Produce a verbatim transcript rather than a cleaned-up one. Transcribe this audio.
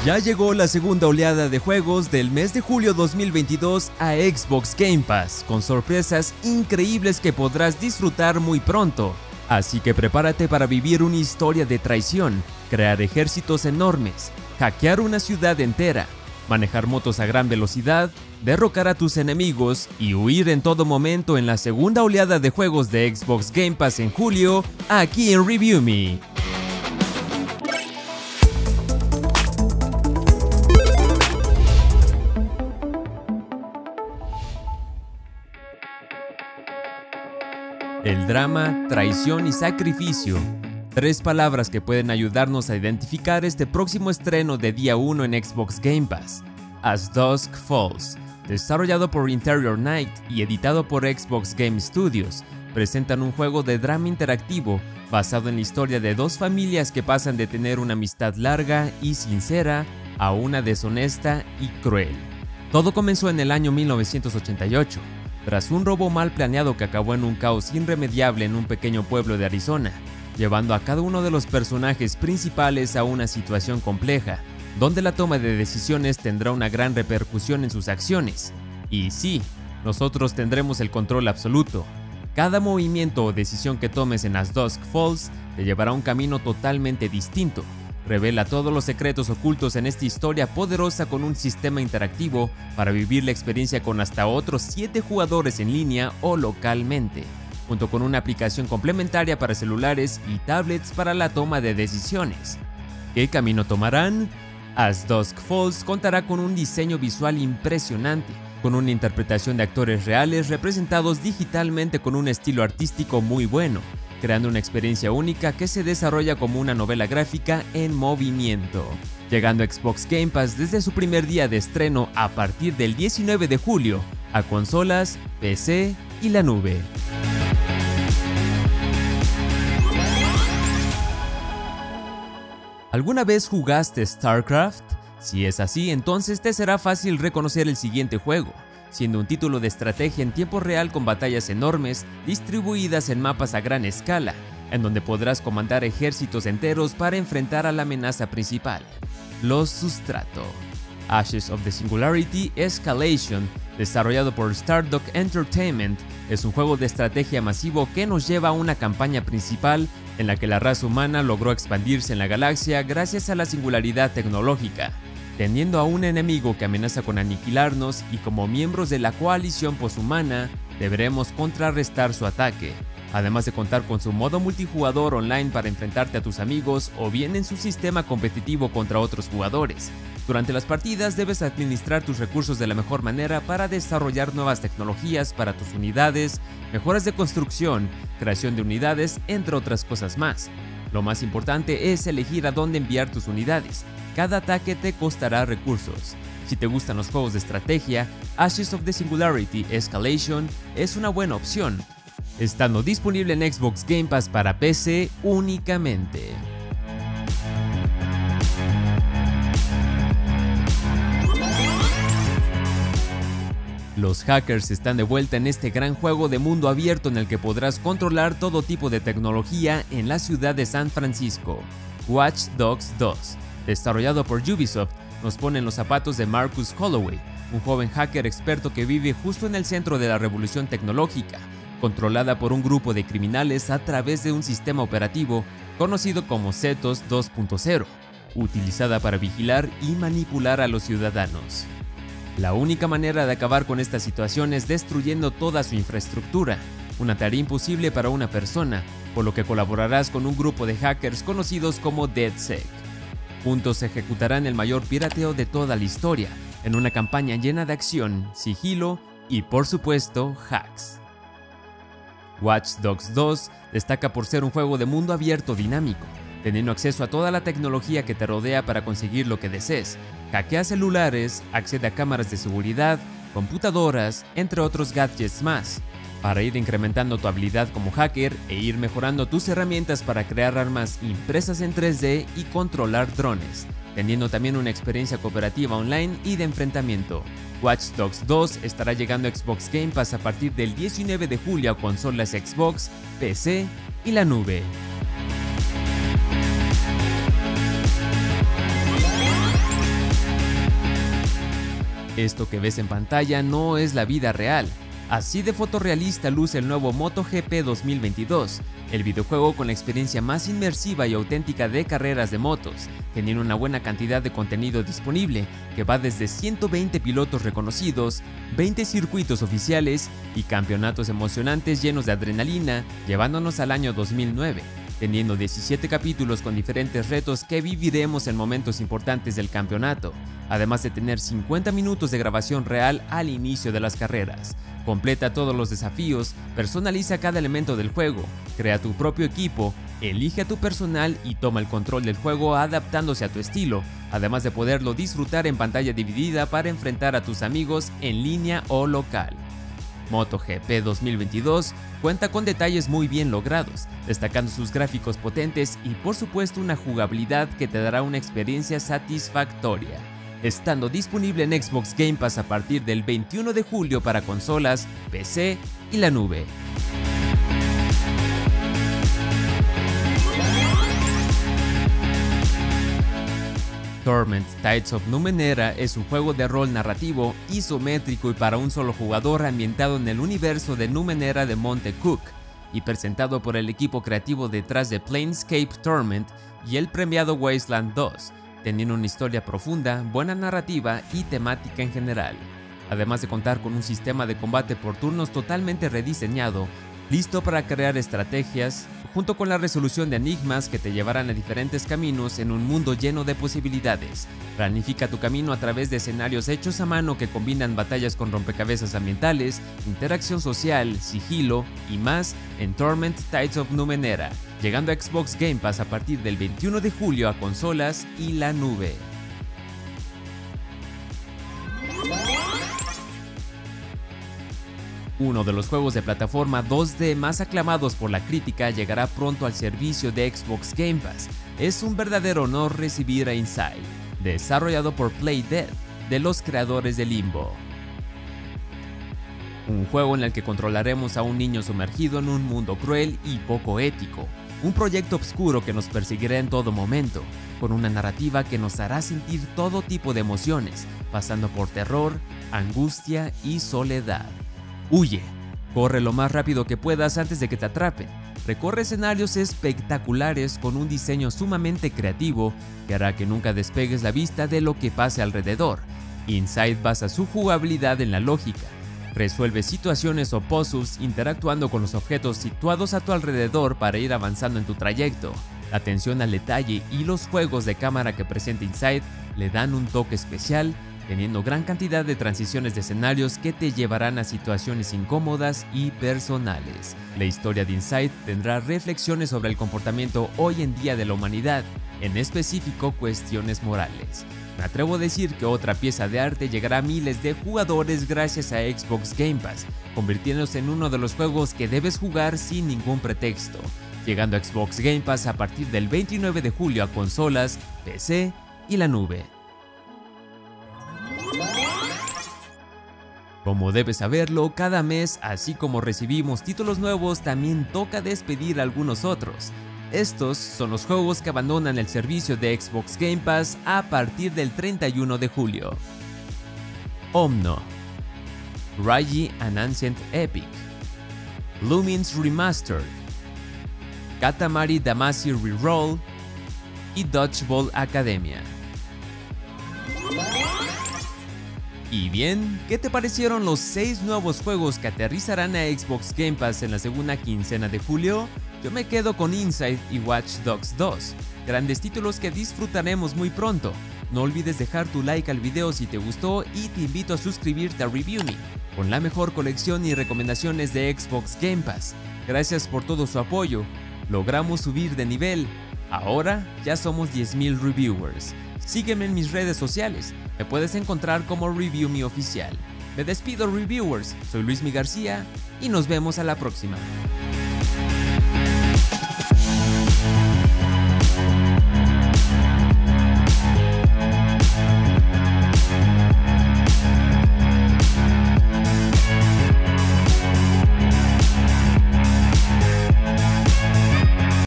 Ya llegó la segunda oleada de juegos del mes de julio dos mil veintidós a Xbox Game Pass, con sorpresas increíbles que podrás disfrutar muy pronto. Así que prepárate para vivir una historia de traición, crear ejércitos enormes, hackear una ciudad entera, manejar motos a gran velocidad, derrocar a tus enemigos y huir en todo momento en la segunda oleada de juegos de Xbox Game Pass en julio, aquí en Review Me. El drama, traición y sacrificio. Tres palabras que pueden ayudarnos a identificar este próximo estreno de día uno en Xbox Game Pass. As Dusk Falls, desarrollado por Interior Night y editado por Xbox Game Studios, presentan un juego de drama interactivo basado en la historia de dos familias que pasan de tener una amistad larga y sincera a una deshonesta y cruel. Todo comenzó en el año mil novecientos ochenta y ocho. Tras un robo mal planeado que acabó en un caos irremediable en un pequeño pueblo de Arizona, llevando a cada uno de los personajes principales a una situación compleja, donde la toma de decisiones tendrá una gran repercusión en sus acciones. Y sí, nosotros tendremos el control absoluto. Cada movimiento o decisión que tomes en As Dusk Falls te llevará a un camino totalmente distinto. Revela todos los secretos ocultos en esta historia poderosa con un sistema interactivo para vivir la experiencia con hasta otros siete jugadores en línea o localmente, junto con una aplicación complementaria para celulares y tablets para la toma de decisiones. ¿Qué camino tomarán? As Dusk Falls contará con un diseño visual impresionante, con una interpretación de actores reales representados digitalmente con un estilo artístico muy bueno, creando una experiencia única que se desarrolla como una novela gráfica en movimiento. Llegando a Xbox Game Pass desde su primer día de estreno a partir del diecinueve de julio, a consolas, P C y la nube. ¿Alguna vez jugaste StarCraft? Si es así, entonces te será fácil reconocer el siguiente juego, siendo un título de estrategia en tiempo real con batallas enormes distribuidas en mapas a gran escala, en donde podrás comandar ejércitos enteros para enfrentar a la amenaza principal, los Sustrato. Ashes of the Singularity Escalation, desarrollado por Stardock Entertainment, es un juego de estrategia masivo que nos lleva a una campaña principal en la que la raza humana logró expandirse en la galaxia gracias a la singularidad tecnológica, teniendo a un enemigo que amenaza con aniquilarnos y como miembros de la coalición poshumana deberemos contrarrestar su ataque, además de contar con su modo multijugador online para enfrentarte a tus amigos o bien en su sistema competitivo contra otros jugadores. Durante las partidas debes administrar tus recursos de la mejor manera para desarrollar nuevas tecnologías para tus unidades, mejoras de construcción, creación de unidades, entre otras cosas más. Lo más importante es elegir a dónde enviar tus unidades. Cada ataque te costará recursos. Si te gustan los juegos de estrategia, Ashes of the Singularity Escalation es una buena opción, estando disponible en Xbox Game Pass para P C únicamente. Los hackers están de vuelta en este gran juego de mundo abierto en el que podrás controlar todo tipo de tecnología en la ciudad de San Francisco. Watch Dogs dos, desarrollado por Ubisoft, nos pone en los zapatos de Marcus Holloway, un joven hacker experto que vive justo en el centro de la revolución tecnológica, controlada por un grupo de criminales a través de un sistema operativo conocido como CETOS dos punto cero, utilizada para vigilar y manipular a los ciudadanos. La única manera de acabar con esta situación es destruyendo toda su infraestructura, una tarea imposible para una persona, por lo que colaborarás con un grupo de hackers conocidos como DeadSec. Juntos ejecutarán el mayor pirateo de toda la historia, en una campaña llena de acción, sigilo y, por supuesto, hacks. Watch Dogs dos destaca por ser un juego de mundo abierto dinámico, teniendo acceso a toda la tecnología que te rodea para conseguir lo que desees. Hackea celulares, accede a cámaras de seguridad, computadoras, entre otros gadgets más, para ir incrementando tu habilidad como hacker e ir mejorando tus herramientas para crear armas impresas en tres D y controlar drones, teniendo también una experiencia cooperativa online y de enfrentamiento. Watch Dogs dos estará llegando a Xbox Game Pass a partir del diecinueve de julio a consolas Xbox, P C y la nube. Esto que ves en pantalla no es la vida real. Así de fotorrealista luce el nuevo MotoGP dos mil veintidós, el videojuego con la experiencia más inmersiva y auténtica de carreras de motos, teniendo una buena cantidad de contenido disponible que va desde ciento veinte pilotos reconocidos, veinte circuitos oficiales y campeonatos emocionantes llenos de adrenalina, llevándonos al año dos mil nueve. Teniendo diecisiete capítulos con diferentes retos que viviremos en momentos importantes del campeonato, además de tener cincuenta minutos de grabación real al inicio de las carreras. Completa todos los desafíos, personaliza cada elemento del juego, crea tu propio equipo, elige a tu personal y toma el control del juego adaptándose a tu estilo, además de poderlo disfrutar en pantalla dividida para enfrentar a tus amigos en línea o local. MotoGP dos mil veintidós cuenta con detalles muy bien logrados, destacando sus gráficos potentes y por supuesto una jugabilidad que te dará una experiencia satisfactoria, estando disponible en Xbox Game Pass a partir del veintiuno de julio para consolas, P C y la nube. Torment: Tides of Numenera es un juego de rol narrativo, isométrico y para un solo jugador ambientado en el universo de Numenera de Monte Cook y presentado por el equipo creativo detrás de Planescape Torment y el premiado Wasteland dos, teniendo una historia profunda, buena narrativa y temática en general, además de contar con un sistema de combate por turnos totalmente rediseñado, listo para crear estrategias, junto con la resolución de enigmas que te llevarán a diferentes caminos en un mundo lleno de posibilidades. Planifica tu camino a través de escenarios hechos a mano que combinan batallas con rompecabezas ambientales, interacción social, sigilo y más en Torment: Tides of Numenera, llegando a Xbox Game Pass a partir del veintiuno de julio a consolas y la nube. Uno de los juegos de plataforma dos D más aclamados por la crítica llegará pronto al servicio de Xbox Game Pass. Es un verdadero honor recibir a Inside, desarrollado por Playdead, de los creadores de Limbo. Un juego en el que controlaremos a un niño sumergido en un mundo cruel y poco ético. Un proyecto oscuro que nos perseguirá en todo momento, con una narrativa que nos hará sentir todo tipo de emociones, pasando por terror, angustia y soledad. Huye, corre lo más rápido que puedas antes de que te atrapen. Recorre escenarios espectaculares con un diseño sumamente creativo que hará que nunca despegues la vista de lo que pase alrededor. Inside basa su jugabilidad en la lógica. Resuelve situaciones o puzzles interactuando con los objetos situados a tu alrededor para ir avanzando en tu trayecto. La atención al detalle y los juegos de cámara que presenta Inside le dan un toque especial, teniendo gran cantidad de transiciones de escenarios que te llevarán a situaciones incómodas y personales. La historia de Inside tendrá reflexiones sobre el comportamiento hoy en día de la humanidad, en específico cuestiones morales. Me atrevo a decir que otra pieza de arte llegará a miles de jugadores gracias a Xbox Game Pass, convirtiéndose en uno de los juegos que debes jugar sin ningún pretexto, llegando a Xbox Game Pass a partir del veintinueve de julio a consolas, P C y la nube. Como debes saberlo, cada mes, así como recibimos títulos nuevos, también toca despedir a algunos otros. Estos son los juegos que abandonan el servicio de Xbox Game Pass a partir del treinta y uno de julio. Omno, Raiji and Ancient Epic, Lumines Remastered, Katamari Damacy Reroll y Dodgeball Academia. Y bien, ¿qué te parecieron los seis nuevos juegos que aterrizarán a Xbox Game Pass en la segunda quincena de julio? Yo me quedo con Inside y Watch Dogs dos, grandes títulos que disfrutaremos muy pronto. No olvides dejar tu like al video si te gustó y te invito a suscribirte a Review Me, con la mejor colección y recomendaciones de Xbox Game Pass. Gracias por todo su apoyo, logramos subir de nivel, ahora ya somos diez mil reviewers. Sígueme en mis redes sociales, me puedes encontrar como Review Me Oficial. Me despido, reviewers, soy Luis Mi García y nos vemos a la próxima.